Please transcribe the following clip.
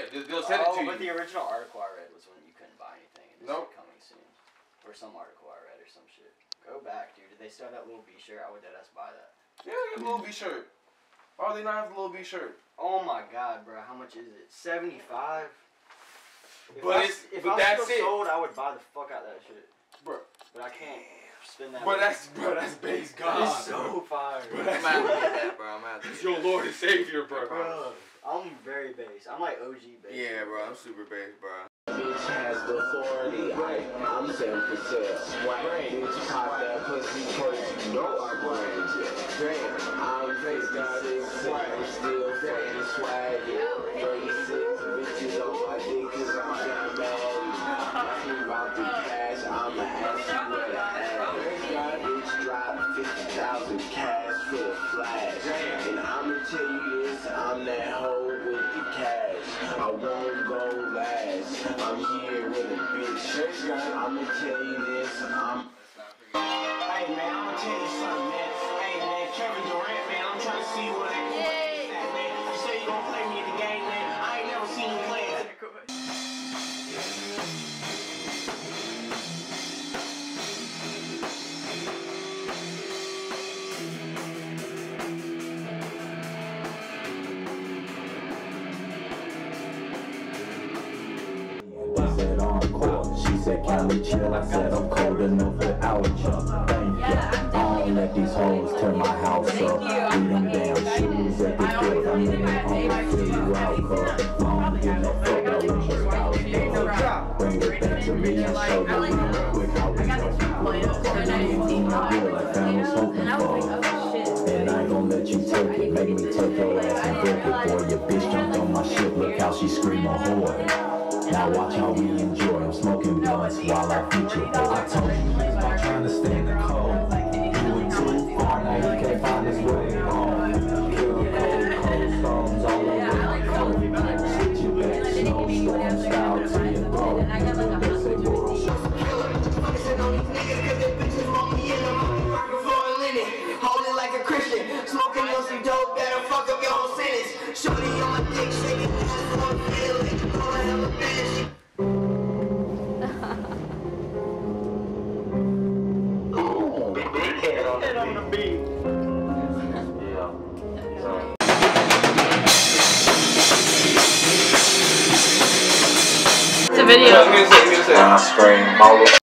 Yeah, they'll send it to you. But the original article I read was when you couldn't buy anything. And this is coming soon. Or some article I read or some shit. Go back, dude. Did they still have that little B shirt? I would deadass buy that. Yeah, get a little B shirt. Why do they not have the little B shirt? Oh my god, bro. How much is it? $75? If I was still sold, I would buy the fuck out of that shit. Bro. But I can't spend that. Bro, that's base god. It's so fire. Bro, I'm out to get that, bro. I'm out to get that. Your Lord and Savior, bro. I'm very base. I'm like OG base. Yeah, bro. I'm super base, bro. Bitch has the authority. I'm 7%. Swag. Bitch, pop that pussy cause you know I'm wearing it. Damn, I'm face god and swag. Still fucking swag. 36 bitches on my dick cause I'm down bad. Talking about the cash, I'ma ask you what I have. Face god bitch drop 50,000 cash for the flash. And I'ma tell you this, I'm that hoe with the cash. I won't go last. I'm here with a bitch. I'ma tell you this, Hey man, I'ma tell you something, man. Hey man, Kevin Durant, man, I'm trying to see what that is at, man. You say you gonna play me in the game, man. I ain't never seen you play it. She said, can we chill? I said, I'm cold enough without you. Thank you. I don't let these hoes tear my house up. Leave them damn shoes at the door. I'm in the home, fill you out, cuz I don't give no fuck about what your spouse does. Bring it back to me and show you real quick how we know. Good like families hoping for. And I ain't gonna let you take it. Make me take your ass and break it, boy. Your bitch jumped on my shit. Look how she scream a whore. Now watch how we enjoy. I'm smoking blunts while I feature. I told you he's not trying to stay in the cold. Doing too far, now he can't find his way home. Kill cold stones all over the cold. Sit you back, snowstorm style to your throat. They say, boy, focusing on these niggas cause they bitches want me in them. Microphone linen, holding like a Christian. Smoking on some dope that'll fuck up your whole sentence. Shorty on my dick, shaking ass for a feel. It's a video.